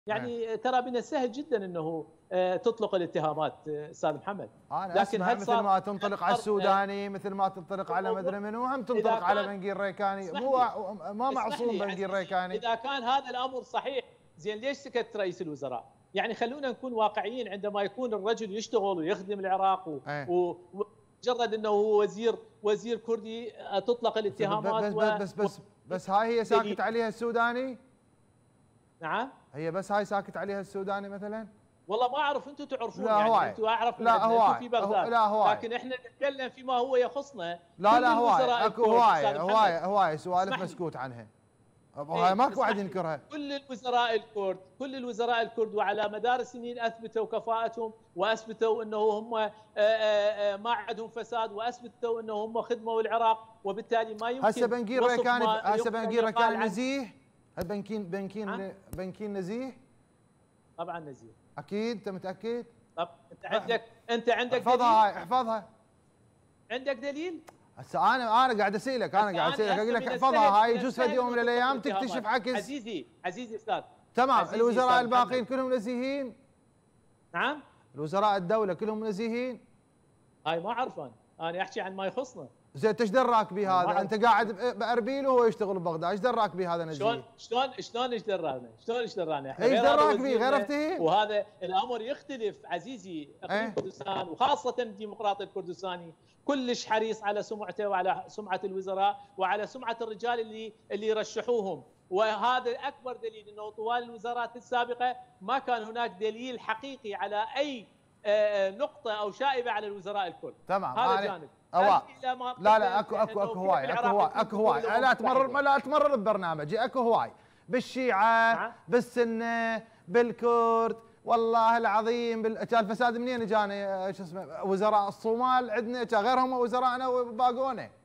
يعني ترى من السهل جدا انه تطلق الاتهامات استاذ محمد. انا اسمع مثل ما تنطلق على السوداني، مثل ما تنطلق على مدري منو، هم تنطلق على بنقي الريكاني. ما معصوم بنقي الريكاني. اذا كان هذا الامر صحيح، زين ليش سكت رئيس الوزراء؟ يعني خلونا نكون واقعيين، عندما يكون الرجل يشتغل ويخدم العراق ومجرد انه هو وزير كردي تطلق الاتهامات. بس هاي هي ساكت عليها السوداني؟ نعم، هي بس هاي ساكت عليها السوداني مثلا؟ والله ما اعرف، انتم تعرفون. لا يعني انتم اعرف انتم في بغداد. لا هواي. لكن احنا نتكلم فيما هو يخصنا. لا هواي، اكو هواي سوالف مسكوت عنها. هاي ماكو واحد ينكرها. كل الوزراء الكرد وعلى مدار السنين اثبتوا كفاءتهم، واثبتوا انه هم ما عندهم فساد، واثبتوا انه هم خدموا العراق، وبالتالي ما يمكن. هسه بنقي الريكاني نزيه؟ بنكين نزيه؟ طبعا نزيه. اكيد؟ انت متاكد؟ طب انت عندك احفظها هاي، احفظها. عندك دليل؟ هسه انا قاعد اسالك، اقول لك احفظها هاي، يجوز فد يوم من الايام تكتشف عكس. عزيزي استاذ. تمام. الوزراء الباقيين كلهم نزيهين؟ نعم؟ الوزراء الدوله كلهم نزيهين؟ هاي ما اعرف انا احكي عن ما يخصنا. زين انت ايش دراك بهذا؟ انت قاعد باربيل وهو يشتغل ببغداد، ايش دراك بهذا نزيه؟ شلون ايش درانا؟ ايش درانا؟ ايش دراك به؟ غير افتهيم. وهذا الامر يختلف عزيزي. اقليم كردستان وخاصه الديمقراطي الكردستاني كلش حريص على سمعته وعلى سمعه الوزراء وعلى سمعه الرجال اللي يرشحوهم، وهذا اكبر دليل انه طوال الوزارات السابقه ما كان هناك دليل حقيقي على اي نقطه او شائبه على الوزراء الكل. تمام. هذا جانب. لا اكو هواي لا تمرر ببرنامجي. اكو هواي بالشيعه، بالسنه، بالكرد، والله العظيم الفساد منين اجاني؟ شو اسمه، وزراء الصومال عندنا غيرهم وزرائنا وباقونه.